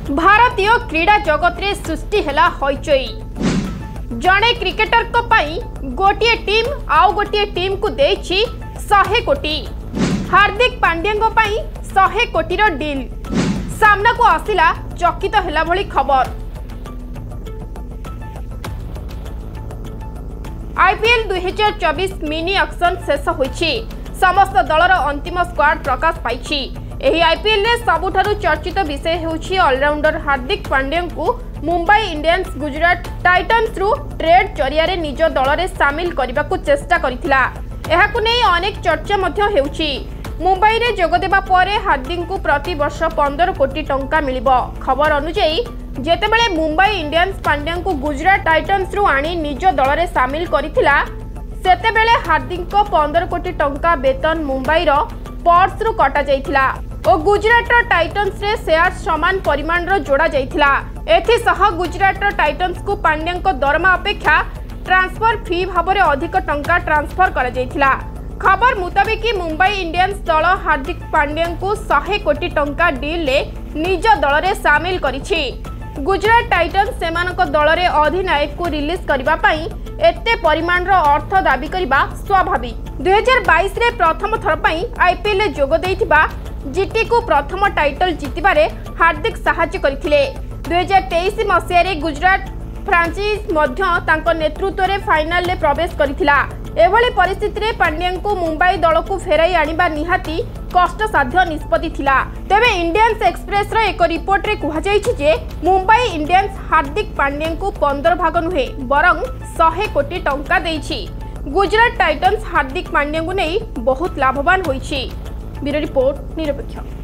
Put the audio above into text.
भारतीय क्रीड़ा जगत रे सृष्टि हेला हईचई। जड़े क्रिकेटर को पाई गोटे टीम आउ गोटे टीम को देछि 100 कोटी। हार्दिक पांड्या पाई 100 कोटीर डील सामना को आसिला चकित हेला भली खबर। आईपीएल 2024 मिनी ऑक्शन शेष होईछि। समस्त दलर अंतिम स्क्वाड प्रकाश पाइछि। एही आईपीएल रे सबुठारु चर्चित विषय हेउछि ऑलराउंडर हार्दिक पांड्या को मुंबई इंडियंस गुजरात टाइटन्स रु ट्रेड जरिया रे निज दल रे शामिल करबा को चेष्टा करिथिला। एहाकु नै अनेक चर्चा मध्य हेउछि। मुंबई रे जोग देबा परे हार्दिक को प्रति वर्ष 15 कोटी टंका मिलिबो। खबर अनुसार जेतेबेले मुंबई इंडियंस पांड्या को गुजरात टाइटन्स रु आनी निज दल रे शामिल करिथिला सेतेबेले हार्दिक को 15 कोटी टंका वेतन मुंबई रो पर्स रु कटा जाइथिला और गुजरात टाइटन्स रे शेयर समान परिमाण रो जोड़ा जाइथिला। एथि सह गुजरात टाइटन्स को पांड्या को दरमा अपेक्षा ट्रांसफर फी भाबरे अधिक टंका ट्रांसफर करा जाइथिला। खबर मुताबिक मुंबई इंडियंस दल हार्दिक पांड्या को 100 कोटी टंका डील ले निज दल रे शामिल करिछि। गुजरात टाइटन्स सेमानक दल रे अधिनायक को रिलीज करबा पई एते परिमाण रो अर्थ दाबी करबा स्वाभाविक। 2022 रे प्रथम थर पई आईपीएल रे जोग देइथिबा जीटी को प्रथम टाइटल जीतिबारे हार्दिक सहायता करथिले। 2023 मसिया रे गुजरात फ्रांचाइज मध्य तांको नेतृत्व रे फाइनल ले प्रवेश करथिला। एभली परिस्थिति रे पांड्या को मुंबई दल को फेराई आनिबा निहाती कष्टसाध्य निष्पत्ति थिला। तेबे इंडियंस एक्सप्रेस रो एक रिपोर्ट रे कुहा जायछि जे मुंबई इंडियंस हार्दिक पांड्या को 15 भाग नुहे बरं 100 कोटी टंका देइछि। गुजरात टाइटन्स हार्दिक पांड्या को नै बहुत लाभवान होइछि। ब्यूरो रिपोर्ट निरपेक्ष।